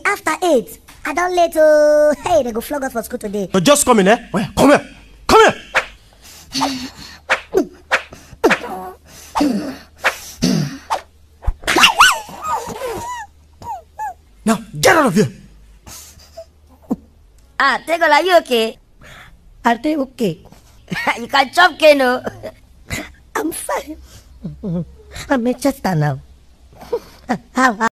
after 8. I don't late. Oh, hey, they go flog us for school today. You're just coming, eh? Well, come here. Come here. Now, get out of here. Tegola, are you okay? Are they okay? You can chop Keno. I'm fine. I'm a chester now. How